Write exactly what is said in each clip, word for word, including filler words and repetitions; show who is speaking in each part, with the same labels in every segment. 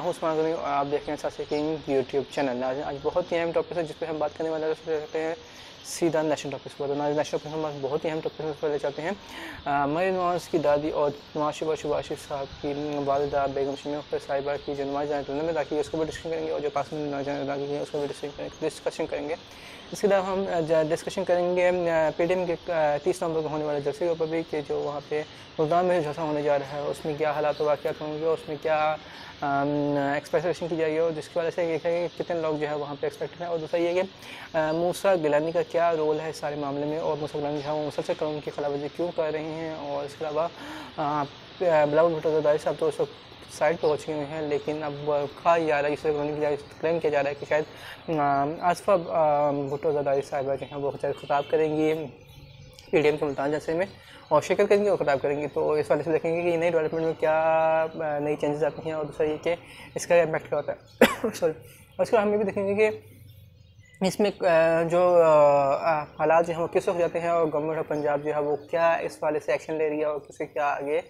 Speaker 1: हूँ उस्मान ग़नी और आप देख रहे हैं सासी किंग यूट्यूब चैनल। आज आज बहुत ही अहम टॉपिक है जिस पर हम बात करने वाले रहते हैं सीधा नेशनल टॉपिक्स पर। तो आज नेशनल टॉपिक हम बहुत ही अहम टॉपिक पर ले जाते हैं। मरीम नवाज़ की दादी और नवाज शहबाज साहब की वालिदा बेगम शमीम अख्तर साहिबा की जो नमाज जाने में दाखिल है उसको भी डिस्कशन करेंगे, और जो कासिम नमाज दाखिल है उसको भी डिस्कशन करेंगे। इसके अलावा हम डिस्कशन करेंगे पी डी एम के तीस नवंबर को होने वाले जलसे के ऊपर भी कि जो वहाँ पे मुल्तान में जलसा होने जा रहा है उसमें क्या हालात वाक़यात होंगे, उसमें क्या एक्सपेक्टेशन की जाएगी और जिसकी वजह से ये कहेंगे कितने लोग जो है वहाँ पे एक्सपेक्टेड हैं। और दूसरा ये कि मूसा गिलानी का क्या रोल है इस सारे मामले में, और मूसा गिलानी जो है वो मुसलसल कानून की खिलाफवर्जी क्यों कर रहे हैं। और इसके अलावा बिलावल भुट्टो ज़रदारी साहब तो उस वक्त साइड पर हो चुके हुए हैं, लेकिन अब कहा जा रहा है इसे क्लेम किया जा रहा है कि शायद आसफा भुट्टो ज़रदारी साहब जो हैं वो खिताब करेंगी पी डी एम के मुल्तान जलसे में और शिरकत करेंगे और खिताब करेंगी। तो इस वाले से देखेंगे कि नई डेवलपमेंट में क्या नई चेंजेस आती हैं और दूसरा ये कि इसका इम्पैक्ट क्या होता है। सॉरी। और उसके बाद हम ये भी देखेंगे कि इसमें जो हालात जो हैं वो किस हो जाते हैं और गवर्नमेंट ऑफ पंजाब जो है वो क्या इस वाले से एक्शन ले रही है और किसे क्या आगे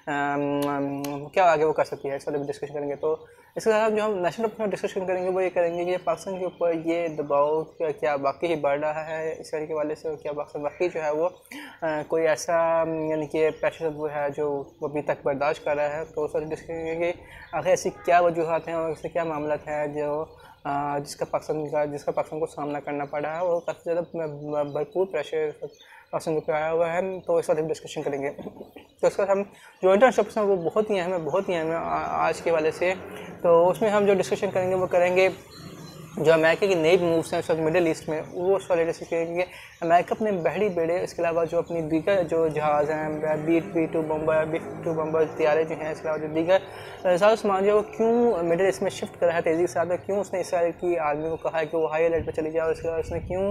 Speaker 1: क्या आगे वो कर सकती है, इस वाले भी डिस्कशन करेंगे। तो इसके साथ जो हम नेशनल टॉपिक में डिस्कशन करेंगे वो ये करेंगे कि पाकिस्तान के ऊपर ये दबाव क्या क्या वाकई ही बढ़ रहा है इस तरह के वाले से, क्या पाकिस्तान वाकई जो है वो आ, कोई ऐसा यानी कि प्रेशर वो है जो वो अभी तक बर्दाश्त कर रहा है। तो उस वाले डिस्कशन करेंगे कि आखिर ऐसी क्या वजूहत हैं और इससे क्या मामला है जो आ, जिसका पाकिस्तान का जिसका पाकिस्तान को सामना करना पड़ा है और काफ़ी ज़्यादा भरपूर प्रेशर पाकिस्तान को आया हुआ है। तो इस बात पर डिस्कशन करेंगे। तो इसके बाद हम जो इंटरनेशनल टॉपिक्स हैं वो बहुत ही अहम है बहुत ही अहम है आज के वाले से। तो उसमें हम जो डिस्कशन करेंगे वो करेंगे जो अमेरिका की नई मूव्स हैं इस वक्त मिडिल ईस्ट में, वो उस वाले डिस्कशन करेंगे कि अमेरिका अपने बहरी बेड़े इसके अलावा जो अपनी दीगर जो जहाज़ हैं B B two bomber B two bomber त्यारे जो हैं इसके अलावा जो दीगर सारा सामान जो वो क्यों मिडिल ईस्ट में शिफ्ट कर रहा है तेज़ी के साथ, क्यों उसने इसराइल की आर्मी को कहा है कि वो हाई अलर्ट पर चली जाए, और इसके अलावा उसने क्यों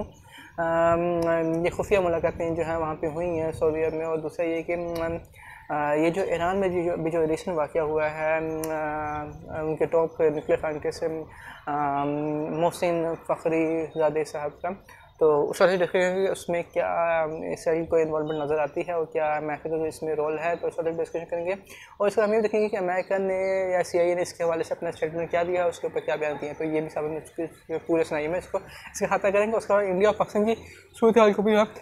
Speaker 1: ये खुफिया मुलाकातें जो हैं वहाँ पे हुई हैं सऊदी अरब में। और दूसरा ये कि ये जो ईरान में जो अभी जो रिसेंट वाक़या हुआ है उनके top nuclear scientist Mohsen Fakhrizadeh साहब का, तो उस वजह से देखेंगे कि उसमें क्या इसराइल को इन्वॉल्वमेंट नज़र आती है और क्या अमेरिका का इसमें रोल है। तो इस वजह से डिस्कशन करेंगे। और इसका हम ये देखेंगे कि अमेरिका ने या सी आई ए ने इसके हवाले से अपना स्टेटमेंट क्या दिया है, उसके ऊपर क्या बयान दिए हैं। तो ये भी सब पूरे सुनाइए में इसको इसका खाता करेंगे। उसके बाद इंडिया और पाकिस्तान की सूरत हाल को भी आप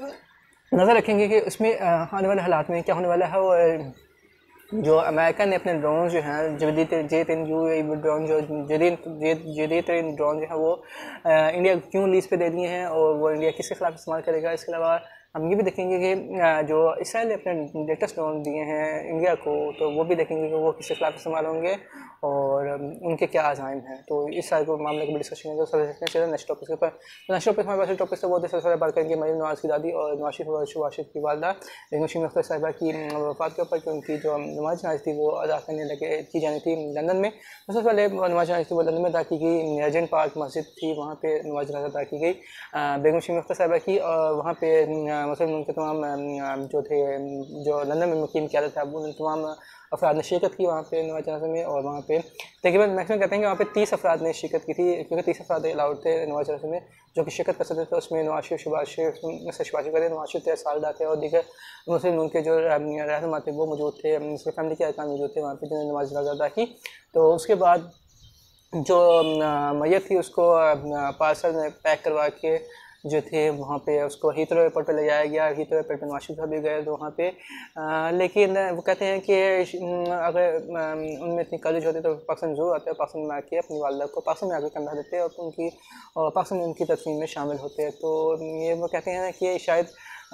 Speaker 1: नज़र रखेंगे कि इसमें आने वाले हालात में क्या होने वाला है। और जो अमेरिका ने अपने ड्रोन जो हैं जदीद जे तीन यू ड्रोन जो जदीद जदीद तरीन ड्रोन जो है वो इंडिया क्यों लीज पे दे दिए हैं और वो इंडिया किसके खिलाफ इस्तेमाल करेगा। इसके अलावा हम ये भी देखेंगे कि जो इसराइल ने अपने लेटेस्ट ड्रोन दिए हैं इंडिया को, तो वो भी देखेंगे कि वो किसके खिलाफ इस्तेमाल होंगे और उनके क्या अज़ाइम हैं। तो इस सारे को मामले को भी डिस्कशन करेंगे। तो चलिए नेक्स्ट टॉपिक के ऊपर नेक्स्ट टॉपिक हमारे पास टॉपिक से वो दूसरे बात करेंगे मरीम नवाज़ की दादी और नवाज शरीफ की वालदा बेगम शमीम अख्तर साहिबा की वफ़ात के ऊपर, कि उनकी जो नमाज जनाज़ा थी वो अदा करने लगे की जानी थी लंदन में। सबसे पहले नमाज जनाज़ा थी वो लंदन में अदा की गई, रेजेंट पार्क मस्जिद थी वहाँ पर नमाज जनाज़ा अदा की गई बेगम शमीम अख्तर साहिबा की, और वहाँ पर मुस्लिम उनके तमाम जो थे जो लंदन में मुकीम किया था उन तमाम अफराद ने शिरकत की वहाँ पे नमाज जनाज़ा में। और वहाँ पे तकरीबन मैक्सिमम कहते हैं कि वहाँ पे तीस अफराद ने शिरकत की थी, क्योंकि तीस अफराद अलाउड थे नमाज जनाज़ा में जो कि शिरकत कर सकते थे। उसमें नवाज शरीफ शहबाज शरीफ शहबाज करते नवाज शरीफ तेरह साल थे और दीगर मुस्लिम उनके जो रहनुमा थे वो मौजूद थे, उसके फैमिली के अरकान मौजूद थे वहाँ पर जिन्होंने नमाज जनाज़ा अदा की। तो उसके बाद जो मैयत थी उसको पार्सल में पैक करवा के जो थे वहाँ पे उसको हीथ्रो एयरपोर्ट पे ले जाया गया। हीथ्रो एयरपोर्ट पे नवाज शरीफ भी गए तो वहाँ पे आ, लेकिन वो कहते हैं कि अगर उनमें इतनी कॉलेज होती तो पाकिस्तान जरूर आते हैं, पाकिस्तान में आके अपनी वालदा को पाकिस्तान में आके कंधा देते और उनकी और पाकिस्तान में उनकी तस्वीर में शामिल होते हैं। तो ये वो कहते हैं कि शायद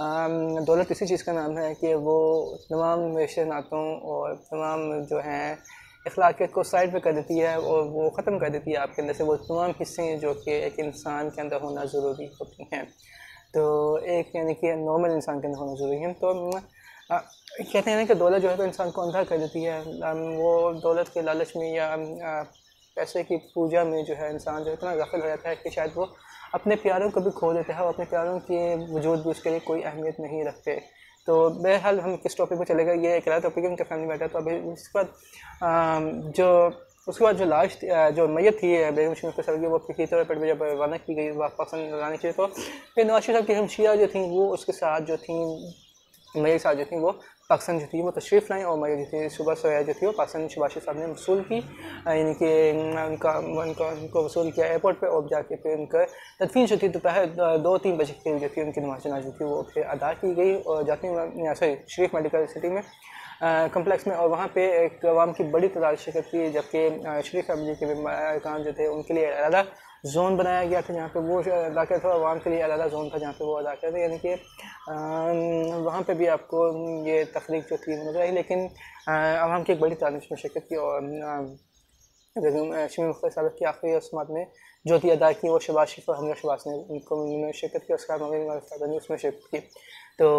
Speaker 1: दौलत इसी चीज़ का नाम है कि वो तमाम रिश्ते नातों और तमाम जो हैं अखलाकियत को साइड पे कर देती है और वो ख़त्म कर देती है आपके अंदर से वो तमाम हिस्से जो कि एक इंसान के अंदर होना ज़रूरी होती हैं। तो एक यानी कि नॉर्मल इंसान के अंदर होना ज़रूरी है। तो आ, कहते हैं ना कि दौलत जो है तो इंसान को अंधा कर देती है। वो दौलत के लालच में या आ, पैसे की पूजा में जो है इंसान जो इतना गाफिल हो जाता है कि शायद वो अपने प्यारों को भी खो देता है और अपने प्यारों के वजूद भी उसके लिए कोई अहमियत नहीं रखते। तो बहरहाल हम किस टॉपिक पर चलेगा, ये एक अलग टॉपिक है उनका फैमिली मैटर। तो अभी उसके बाद जो उसके बाद जो लास्ट जो मैयत थी बेगम शमीम अख्तर साहब की वो किसी तरह पर जब रवाना की गई पाकिस्तान लाने के लिए, तो फिर नवाज शरीफ साहब की हमशिया जो थी वो उसके साथ जो थी मेरे साथ जो थी वो पाकिस्तान जो थी वो तशरीफ़ लाएँ और मरीम जो थी सुबह सोया जो थी वो पाकिस्तान शहबाज साहब ने वसूल की, यानी कि उनका उनका उनको वसूल किया एयरपोर्ट पे और जाके फिर उनका तदफीन जो थी दोपहर दो तीन बजे के जो थी उनकी नमाज़ जनाज़ा जो थी वो फिर अदा की गई और जाती सॉरी शरीफ मेडिकल सिटी में कम्प्लेक्स में, और वहाँ पे एक अवाम की बड़ी तादाद शिरकत की, जबकि शरीफ फैमिली के अरकान जो थे उनके लिए अलग जोन बनाया गया था जहाँ पे वो अदा कर था, अवाम के लिए अलग जोन था जहाँ पे वो अदा कर थे, यानी कि वहाँ पे भी आपको ये तकरीक जो थी नजर आई, लेकिन अवाम की एक बड़ी तादाद में शिरकत की और शमीम अख्तर साहब की आखिरी रस्मात में जो थी अदा की वो शहबाज शरीफ और हमरा शहबाज ने उनको शिरकत की, उसके बाद ने उसमें शिरकत की। तो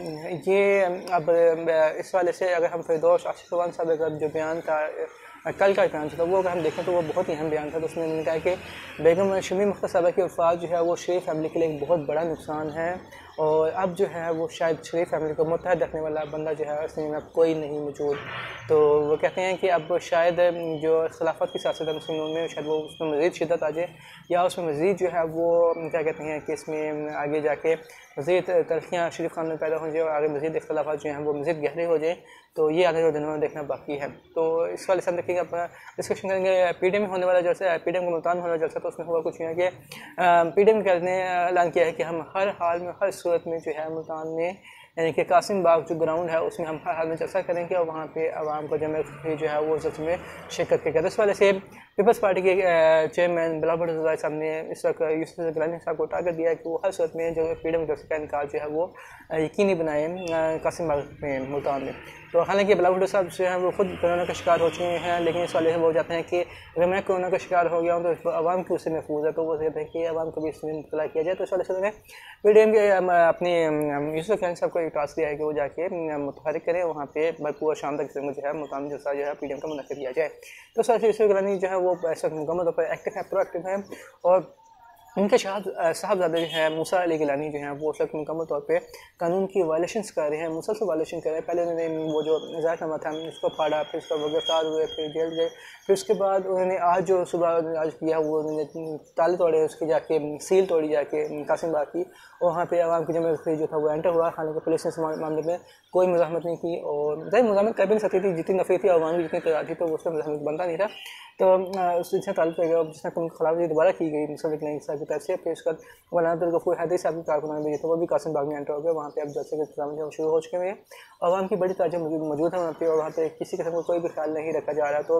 Speaker 1: ये अब इस वाले से अगर हम फिरदौस आशिक साहब का जो बयान था कल का बयान था वो अगर हम देखें तो वो बहुत ही अहम बयान था। तो उसमें उन्होंने कहा कि बेगम शमीम अख्तर साहब की वफ़ात जो है वो शरीफ फैमिली के लिए एक बहुत बड़ा नुकसान है और अब जो है वो शायद शरीफ फैमिली को मुत्तहद रखने वाला बंदा जो है उसमें अब कोई नहीं मौजूद। तो वो कहते हैं कि अब शायद जो खिलाफत की सियासत है मुस्लिमों में शायद वो उसमें मज़ीद शिद्दत आ जाए या उसमें मज़ीद जो है वो क्या कहते हैं कि इसमें आगे जाके मज़ीद तरक्कियाँ शरीफ खान में पैदा हो जाए और आगे मज़ीद इख्तलाफात जो हैं वो मज़ीद गहरे हो जाए। तो ये आगे जो दिनों में देखना बाकी है। तो इस वाले से हम देखेंगे अपना डिस्कशन करेंगे पी डी एम में होने वाला जलसा है, पी डी एम का मुल्तान होने वाला जलसा। तो उसमें हुआ कुछ है कि पी डी एम ने ऐलान किया है कि हम हर हाल में हर सूरत में जो है मुल्तान में यानी कि कासिम बाग जो ग्राउंड है उसमें हम हर हाल में जलसा करेंगे और वहाँ पे आवाम को जमा जो है वो जल्से में शिरकत करेगा। इस वाले से पीपल्स पार्टी के चेयरमैन बिलावल साहब ने इस वक्त यूसुफ गिलानी साहब को टारगेट दिया है कि वो हर सूरत में जो पी डी एम जलसे का इनकार जो है वो यकीनी बनाए कासिम बाग में मुल्तान में। तो हालांकि बिलावल साहब जो हैं वो खुद कोरोना का शिकार हो चुके हैं, लेकिन इस वाले से वो जाते हैं कि अगर मैं कोरोना का शिकार हो गया हूँ तो आवाम की उससे महफूज है, तो वो कहते हैं कि आवाम को भी इसमें मुतला किया जाए। तो इस वाले से उन्होंने पी डी एम के अपने यूसुफ गिलानी साहब को एक टास्क दिया है कि वो जाके मुतहरिक करें, वहाँ पे भरपूर शाम तक जो है मुकामी जलसा जो है पी डी एम का मुनक़िद किया जाए। तो इस वाले से यूसुफ गिलानी जो है वो ऐसा मुकम्मल तौर पर एक्टिव है, प्रोएक्टिव है और उनके साहबजादे जो है मूसा अली गिलानी जो हैं वो उस वक्त मुकम्मल तौर पे कानून की वायलेशंस कर रहे हैं, मुसलसल वायलेशन कर रहे हैं। पहले उन्होंने वो जो ज़ाहिरनामा था उसको फाड़ा, फिर उसका वो गिरफ्तार हुए, फिर जेल गए, फिर उसके बाद उन्होंने आज जो सुबह आज किया वो उन्होंने ताले तोड़े, उसके जाके सील तोड़ी जाके कासिम बाग की और वहाँ पे आवाम की जमा जो था वो एंटर हुआ। हालांकि पुलिस ने इस मामले में कोई मज़ाहमत नहीं की और ज़ाहिर मज़ाहमत कर भी नहीं सकती थी, जितनी नफरी थी आवाम की जितनी तैयार थी तो उसमें मज़ाहमत बनता नहीं था। तो उससे ताल्लुक़ गया जिसने उनके खिलाफ दोबारा की गई मुसलिक नहीं साहब की तरफ से, फिर उसका वलाना गफूर हैदरी साहब की कारकुनान भी थे वो भी कासिम बाग में एंटर हो गए। वहाँ पे अब जलसे के इंतजाम शुरू हो चुके हैं, आवाम की बड़ी ताजा मौजूद है वहाँ पे और वहाँ पे किसी किस्म का कोई भी ख्याल नहीं रखा जा रहा। तो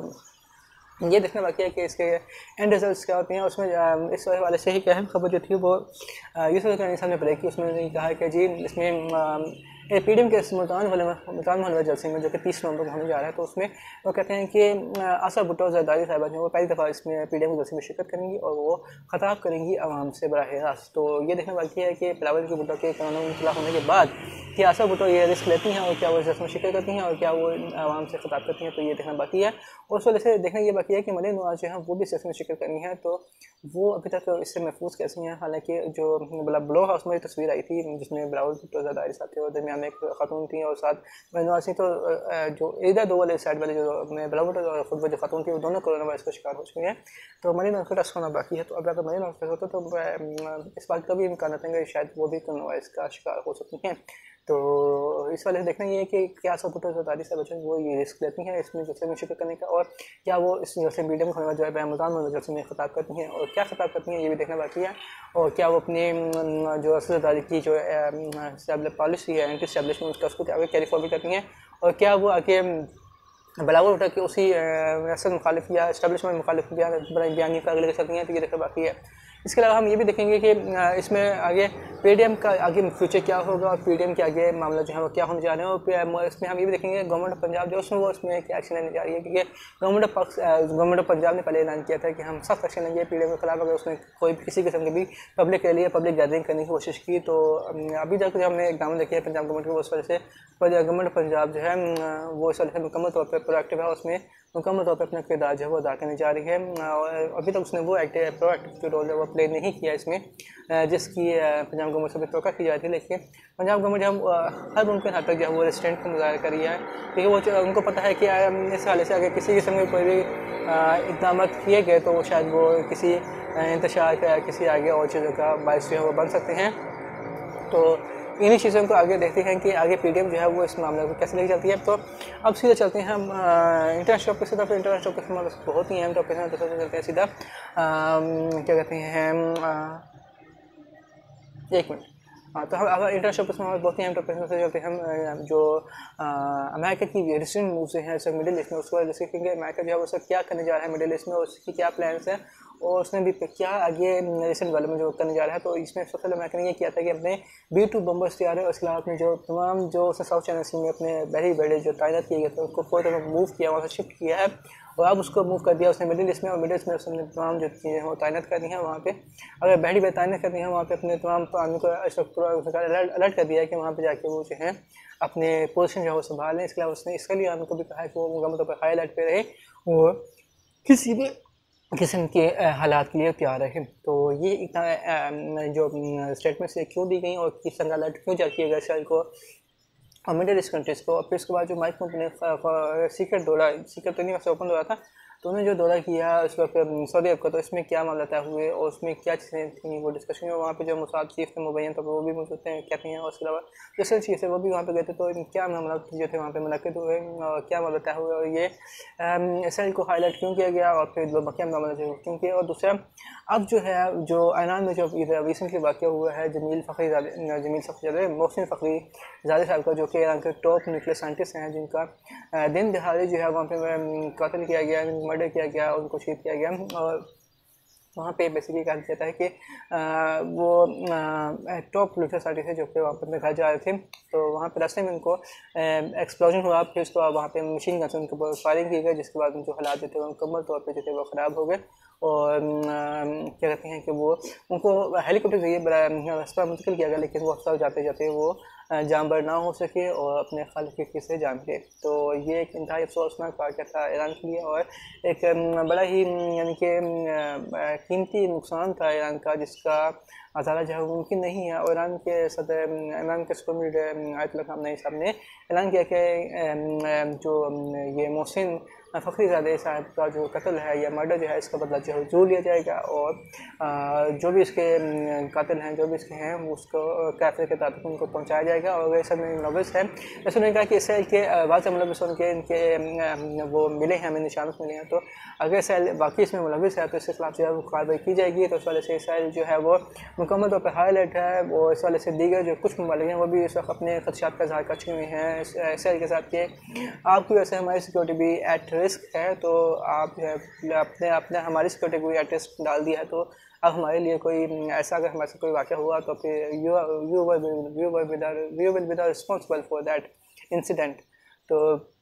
Speaker 1: ये देखना बाकी है कि इसके एंड रिजल्ट्स क्या होते हैं। उसमें इस वाले से ही क्या है खबर जो थी वो यूसुफ गिलानी साहब ने ब्रेक की, उसमें कहा कि जी इसमें पी डी एम के मुल्तान वाले मुल्तान होने वाले जलसे में जो कि तीस नवंबर को होने जा रहा है, तो उसमें वो कहते हैं कि आशा भुट्टो और जरदारी साहिबा जो वो पहली दफ़ा इसमें पी डी एम के जलसे में शिरकत करेंगी और वो खिताब करेंगी आवाम से बराह रास्त। तो ये देखना बाकी है कि बिलावल की भुट्टो के कानून इंतला होने के बाद कि आशा भुट्टो ये रिस्क लेती हैं और क्या वो जलसे में शिरकत करती हैं और क्या वो आवाम से खिताब करती हैं, तो ये देखना बाकी है। और उस वजह से देखना ये बाकी है कि मरीम नवाज जो है वो भी जलसे में शिरकत करनी है, तो वो अभी तक इससे महफूज कैसी हैं। हालांकि जो ब्लो हाउस में तस्वीर आई थी जिसमें बिलावल भुट्टो जरदारी साहब थे और दरमियान में एक खातून थी और साथ नवाज सिंह, तो जो इधर दो वाले साइड वाले जो बिलावल और खुद वो जो खातून थी वो दोनों कोरोना वायरस का शिकार हो चुकी हैं। तो मरीम नवाज का टेस्ट होना बाकी है। तो अब अगर मरीम नवाज का होता तो इस बात का भी इम्कान रहता है कि शायद वो भी कोरोना वायरस का शिकार हो सकती हैं। तो इस वाले से देखना ये है कि क्या सब भुट्टो जरदारी साहब बच्चे वो ये रिस्क लेती हैं इसमें जलसे में शिरकत करने का और क्या वो इस जलसे मीडियम होने वाला जो है मुल्तान में जलसे में खिताब करती हैं और क्या खिताब करती हैं ये भी देखना बाकी है। और क्या वो अपने जो असदारी की जो पॉलिसी है एंटी स्टैब्लिशमेंट उसका उसको आगे कैरी फॉरवर्ड करती हैं और क्या वो आगे बिलावल भुट्टो के उसी रियासत मुखालिफ या इस्टेब्लिशमेंट मुखालिफ बयानी का अगले सकती हैं, तो ये देखना बाकी है। इसके अलावा हम ये भी देखेंगे कि इसमें आगे पी डी एम का आगे फ्यूचर क्या होगा और पी डी एम के आगे मामला जो है वो क्या होने जा रहे हैं। और इसमें हम ये भी देखेंगे गवर्नमेंट ऑफ पंजाब जो उसमें वो उसमें क्या एक्शन लेने जा रही है, क्योंकि government of government of Punjab ने पहले ऐलान किया था कि हम सख्त एक्शन लेंगे पी डी एम के खिलाफ अगर उसने कोई भी किसी किस्म की भी पब्लिक के लिए पब्लिक गैदरिंग करने की कोशिश की। तो अभी तक हमने इकदाम देखे हैं पंजाब गवर्नमेंट की, उस वजह से गवर्नमेंट ऑफ पंजाब जो है वो इस वजह से मुकम्मल तौर पर प्रोएक्टिव है, उसमें मुकम्मल तौर पर अपना किरदार जो है वो अदा करने जा रही है। और अभी तक उसने वो एक्टिव प्रोएक्टिव जो रोल है वो प्ले नहीं किया इसमें जिसकी पंजाब गवर्नमेंट से भी तवक्को की जाती है। लेकिन पंजाब गवर्नमेंट जब हर मुमकिन हद तक जो है वो रेस्ट्रेंट का मुजाहरा कर रही है, क्योंकि वो उनको पता है कि इस हाल से अगर किसी किस्म के कोई भी इक़दाम किए गए तो वो शायद वो किसी इंतशार का या किसी आगे और चीज़ों का बायस जो है वो बन सकते हैं। तो इन्हीं चीज़ों को आगे देखते हैं कि आगे पीडीएम जो है वो इस मामले को कैसे लेके चलती है। तो अब सीधे चलते हैं हम इंटरनेशनल टॉपिक से। तो इंटरनेशनल टॉपिक से बहुत ही अहम टॉपिक है, तो चलते हैं सीधा क्या कहते हैं एक मिनट हाँ तो हम अगर इंटरनेशनल टॉपिक में बहुत ही अहम टॉपिक से चलते हैं हम जो अमेरिका की रिसेंट मूव्स हैं सब मिडिल ईस्ट में, उसको जैसे क्योंकि अमेरिका जो है वो सब क्या करने जा रहा है मिडिल ईस्ट में, उसकी क्या प्लान्स हैं और उसने भी क्या आगे रिसेंट वाले में जो करने जा रहा है। तो इसमें सबसे पहले अमेरिका ने ये किया था कि अपने बी टू बम्बर्स तैयार है, उसके अलावा अपने जो तमाम जो साउथ चाइना सी में अपने बड़े बड़े जो तैनात किए गए थे उसको पूरी तरह मूव किया, वहाँ से शिफ्ट किया है और अब उसको मूव कर दिया उसने मिडिल ईस्ट में। और मिडिल ईस्ट में उसने तमाम जो चीज़ें वो तैनात कर दी हैं वहाँ पे, अगर बहरी बह तैनात कर दी हैं वहाँ पे अपने तमाम आदमी को अलर्ट अलर्ट कर दिया है कि वहाँ पे जाके वो जो है अपने पोजीशन जो है वो संभाल लें। इसके अलावा उसने इसके लिए आदमी को भी कहा है कि वो मुकम्मल तौर पर हाई अलर्ट पे रहे और किसी भी किस्म के हालात के लिए तैयार रहे। तो ये इतना जो स्टेटमेंट से क्यों दी गई और किस तरह अलर्ट क्यों जारी किया गया इसराइल को और मिडिल ईस्ट कंट्रीज़ को। और फिर उसके बाद जो माइक कंपनी ने सीक्रेट दौरा सीक्रेट तो नहीं वैसे ओपन दौरा था, तो उन्होंने जो दौरा किया उस वक्त सऊदी अरब का, तो इसमें क्या मामला तय हुए और उसमें क्या चीज़ें थी वो डिस्कशन में वहाँ पे जो मोसाद चीफ थे मुबैन तो वो भी मौजूद थे कहते हैं, और उसके अलावा जो सर चीफ थे वो भी वहाँ पे गए थे। तो क्या मामला जो थे वहाँ पे मुनक़िद हुए और क्या मामला तय हुए और ये इसराइल को हाईलाइट क्यों किया गया और फिर क्या मामला जो क्यों किया। और दूसरा अब जो है जो ईरान में जो रिसेंटली वाक़या हुआ है जमील फ़खरीज़ादे जमील फ़खरीज़ादे मोहसिन फ़खरीज़ादे साहब का, जो कि ईरान के टॉप न्यूक्लियर साइंटिस्ट हैं जिनका दिन दिहाड़े जो है वहाँ पे कत्ल किया गया, मर्डर किया गया, उनको शहीद किया गया। और वहाँ पे बेसिकली कहा जाता है कि आ, वो टॉप न्यूक्लियर साइंटिस्ट है जो कि वहाँ पर अपने घर जा रहे थे, तो वहाँ पे रास्ते में उनको एक्सप्लोजन हुआ, फिर उसके बाद वहाँ पे मशीन गन से उनके ऊपर फायरिंग की गई, जिसके बाद जो हालात जो थे वो मुकम्मल तौर पर जो थे वो ख़राब हो गए। और क्या कहते हैं कि वो उनको हेलीकॉप्टर से ये अस्पताल मुंतकिल किया गया, लेकिन वो अस्पताल जाते जाते वो जानबर ना हो सके और अपने खालिक से जान के। तो ये एक इंतहाई अफसोसनाक वाक़या था ईरान के लिए और एक बड़ा ही यानी कि कीमती नुकसान था ईरान का, जिसका अजाला जो है मुमकिन नहीं है। और ईरान के सदर ईरान के सुप्रीम आयतुल्लाह ख़ामनेई साहब ने ऐलान किया कि जो ये मोहसिन फ़खरीज़ादे साहब का जो कत्ल है या मर्डर जो है इसका बदला जो है जरूर लिया जाएगा और जो भी इसके कातिल हैं जो भी इसके हैं उसको कैफे के तहत उनको पहुंचाया जाएगा। और वैसे में मुलविस है, वैसे उन्होंने कहा कि इसराइल के वाज़ मुलविस उनके इनके वो मिले हैं, हमें निशानत मिले हैं, तो अगर इसराइल वाकई इसमें मुलविस है तो इसके खिलाफ जो है वो कार्रवाई की जाएगी। तो इस वाले से इसराइल जो है वो मुकम्मल तौर पर हाई अलर्ट है। वो इस वाले से दीगर जो कुछ ममालिक हैं वो भी इस वक्त अपने खदशात का इज़हार कर चुके हैं इसराइल के साथ कि आपकी वजह से हमारी सिक्योरिटी भी एट रिस्क है, तो आप जो है अपने अपने हमारी सिक्योरिटी को एट रिस्क डाल दिया है, तो अब हमारे लिए कोई ऐसा अगर हमारे से कोई वाक़या हुआ तो फिर you you you you will be the responsible for that incident. तो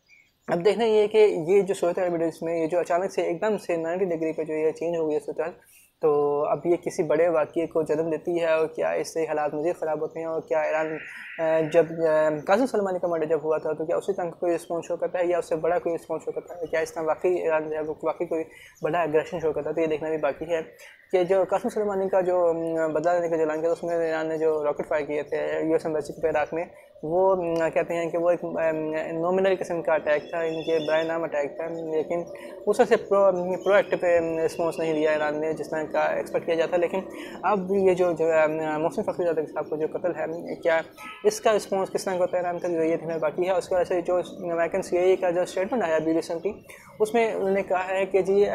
Speaker 1: अब देखना ये कि ये जो सूरत है मिडिल ईस्ट में ये जो अचानक से एकदम से नाइन्टी डिग्री पे जो ये चेंज हो गई है सूरत, तो अब ये किसी बड़े वाक़ये को जन्म देती है और क्या इससे हालात मज़ीद ख़राब होते हैं। और क्या ईरान जब कासिम सुलेमानी का मर्डर जब हुआ था तो क्या उसी तरह कोई रिस्पॉन्स शो करता है या उससे बड़ा कोई रिस्पॉन्स शो करता है, क्या इस तरह वाकई ईरान जो है वो वाकई कोई बड़ा एग्रेशन शो करता है। तो ये देखना भी बाकी है कि जो कासिम सुलेमानी का जो बदला लेने का जो ऐलान किया उसमें ईरान ने जो रॉकेट फायर किए थे यूएस एम्बेसी पे इराक में, वो कहते हैं कि वो एक नॉमिनल किस्म का अटैक था, इनके बराए नाम अटैक था, लेकिन उस वजह से प्रो प्रोएक्टिव रिस्पॉन्स नहीं दिया ईरान ने जिस तरह का एक्सपेक्ट किया जाता। लेकिन अब ये जो जो मोहसिन फ़खरीज़ादे साहब को जो कत्ल है, क्या इसका रिस्पॉन्स किस तरह का होता है ईरान का, ये देखना बाकी है। उसकी वजह से जो अमेरिकन सी आई ए का जो स्टेटमेंट आया अभी रिसेंटली, उसमें उन्होंने कहा है कि जी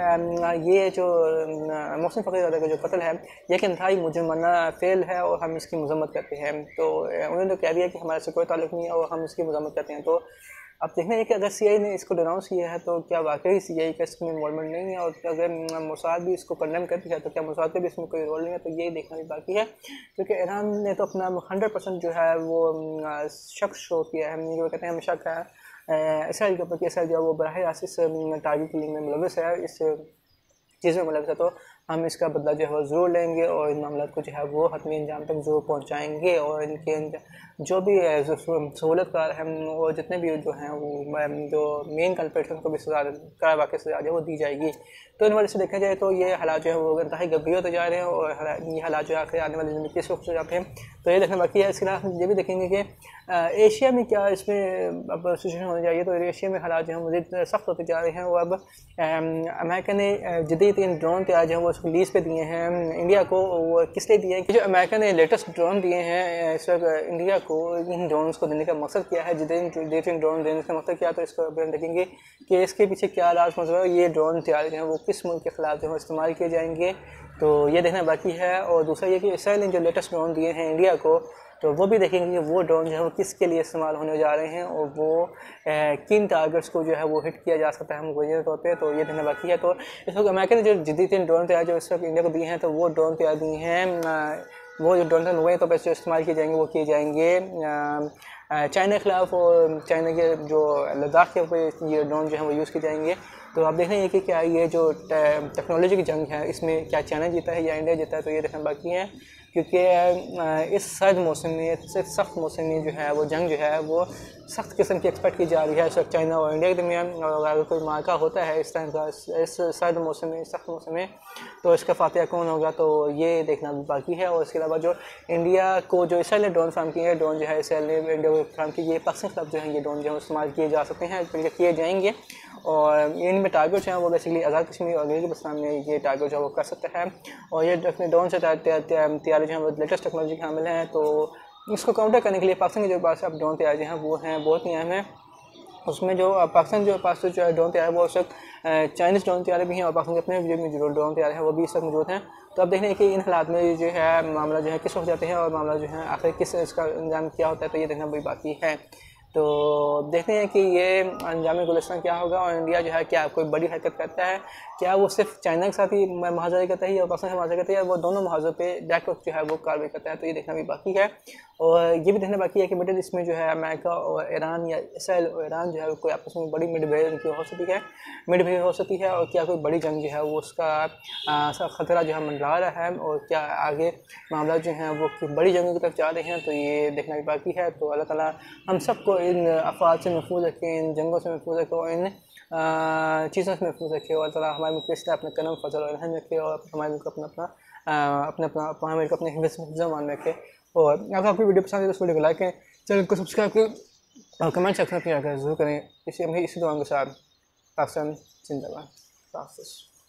Speaker 1: ये जो मोहसिन फ़खरीज़ादे का जो कत्ल है ये एक इंतहाई मुजरमाना फेल है और हम इसकी मजम्मत करते हैं। तो उन्होंने तो कह दिया कि हमारे से कोई ताल्लुक़ नहीं है और हम इसकी मजम्मत करते हैं। तो अब देखना है कि अगर सी आई ने इसको डिनाउंस किया है तो क्या वाकई सी आई का इसमें इन्वॉल्वमेंट नहीं है, और अगर मोसाद भी इसको कंडेम कर दिया है तो क्या मोसाद का भी इसमें कोई रोल नहीं है। तो ये देखना भी बाकी है, क्योंकि ईरान ने तो अपना हंड्रेड परसेंट जो है वो शक शो किया है, वो कहते हैं हमें शक है इसराइल के ऊपर कि इसराइल जो है वो बराह रास्त इस टारगेट किलिंग में मुलविस है, इस चीज़ में मुलविस है, तो हम इसका बदला जो है वो ज़रूर लेंगे और इन मामलों को जो है वो हतमी अंजाम तक ज़रूर पहुँचाएँगे और इनके जो भी सहूलतकार हैं और जितने भी जो हैं वो जो मेन कल्प्रेट्स उनको भी सजा कड़ा वाक़ई सजा जो वो दी जाएगी। तो इन वजह से देखा जाए तो ये हालात जो है वो इंतहाई गंभीर होते जा रहे हैं और ये हालात जो आखिर आने वाली ज़िंदगी कैसे हो जाते हैं, तो ये देखना बाकी है। इसके अलावा ये भी देखेंगे कि एशिया में क्या इसमें अब सिचुएशन होनी चाहिए, तो एशिया में हालात जो है मज़ीद सख्त होते जा रहे हैं। और अब अमेरिका ने जदीद तीन ड्रोन तैयार जो है वो उसको लीज़ पे दिए हैं इंडिया को। वो किस लिए दिए हैं कि जो अमेरिका ने लेटेस्ट ड्रोन दिए हैं इस वक्त इंडिया को, इन ड्रोन को देने का मकसद क्या है, जदीद तीन ड्रोन देने का मकसद क्या है, तो इसको हम देखेंगे कि इसके पीछे क्या राज मौजूद है। ये ड्रोन तैयार जो है वो किस मुल्क के ख़िलाफ़ जो है इस्तेमाल किए जाएंगे, तो ये देखना बाकी है। और दूसरा ये कि इसराइल ने जो लेटेस्ट ड्रोन दिए हैं इंडिया को, तो वो भी देखेंगे कि वो ड्रोन जो है वो किसके लिए इस्तेमाल होने जा रहे हैं और वो किन टारगेट्स को जो है वो हिट किया जा सकता है मुकम्मल तौर पे, तो ये देखना बाकी है। तो इस वक्त अमेरिका ने जो जदीद तीन ड्रोन तैयार जो इस वक्त इंडिया को दिए हैं, तो वो ड्रोन तैयार दिए हैं, वो जो ड्रोन मुकम्मल तौर पर जो इस्तेमाल किए जाएंगे वो किए जाएंगे चाइना के ख़िलाफ़, और चाइना के जो लद्दाख के ऊपर ये ड्रोन जो है वो यूज़ किए जाएंगे। तो आप देख रहे हैं कि क्या ये जो टेक्नोलॉजी की जंग है इसमें क्या चाइना जीता है या इंडिया जीता है, तो ये देखना बाकी है। क्योंकि इस सर्द मौसम में, इस सख्त मौसम में जो है वो जंग जो है वो सख्त किस्म की एक्सपेक्ट की जा रही है इस वक्त चाइना और इंडिया के दरमियान। और अगर कोई मार्का होता है इस टाइम का इस सर्द मौसम में, सख्त मौसम में, तो इसका फातिहा कौन होगा, तो ये देखना बाकी है। और इसके अलावा जो इंडिया को जो इसराइल ने ड्रोन फ्राहम किए हैं, ड्रोन जो है इसराइल ने इंडिया को फ्राहम किए, पाकिस्तान के खिलाफ जो है ये ड्रोन जो है इस्तेमाल किए जा सकते हैं, बल्कि किए जाएंगे। और इनमें टारगेट जो है वो बेसिकली आज़ाद कश्मीर और गिलगित बल्तिस्तान में ये टारगेट जो है वो कर सकता है। और ये अपने ड्रोन से तैयारी जो है वो लेटेस्ट टेक्नोलॉजी के हामिल हैं, तो इसको काउंटर करने के लिए पाकिस्तान के जो पास अब ड्रोन तैयार जो हैं वो हैं बहुत ही अहम है। उसमें जो पाकिस्तान जो पास जो है ड्रोन तैयार है वो उस वक्त चाइनीज़ ड्रोन तैयार भी हैं और पाकिस्तान के अपने जो ड्रोन तैयार है वो भी इस वक्त मौजूद हैं। तो अब देखते हैं कि इन हालात में जो है मामला जो है किस वक्त जाते हैं और मामला जो है आखिर किस इसका अंजाम क्या होता है, तो ये देखना भी बाकी है। तो देखते हैं कि ये अंजाम गुलिस्तान क्या होगा और इंडिया जो है क्या कोई बड़ी हरकत करता है, क्या वो सिर्फ चाइना के साथ ही मुहाज़रे करता है या पाकिस्तान से मुहाज़रे करता है, या वो दोनों मुहाज़रों पे डायरेक्ट जो है वो कार्रवाई करता है, तो ये देखना भी बाकी है। और ये भी देखना बाकी है कि बेटे इसमें जो है अमेरिका और ईरान या इसराइल और ईरान जो है कोई आपस में बड़ी मिडवेयर उनकी हो सकती है मिडवेयर हो सकती है और क्या कोई बड़ी जंग जो है वो उसका ख़तरा जो है मंडरा रहा है और क्या आगे मामला जो है वो बड़ी जंगों की तरफ जा रहे हैं, तो ये देखना भी बाकी है। तो अल्लाह ताला हम सबको इन अफवाद से महफूज रखे, इन जंगों से महफूज रखे और इन चीज़ों से महफूज रखे और ताला हमारे मुल्क के अपने कदम फजल और रहम रखे और हमारे मुल्क अपना अपना अपने अपना हमारे मुल्क अपने हिफ्ज़ मान रखे। और अगर आपको वीडियो पसंद है तो इस वीडियो को लाइक करें, चैनल को सब्सक्राइब करें और कमेंट सेक्शन में अपनी राय ज़रूर करें। इसी इसी दुआ के साथ पाकिस्तान जिंदाबाद।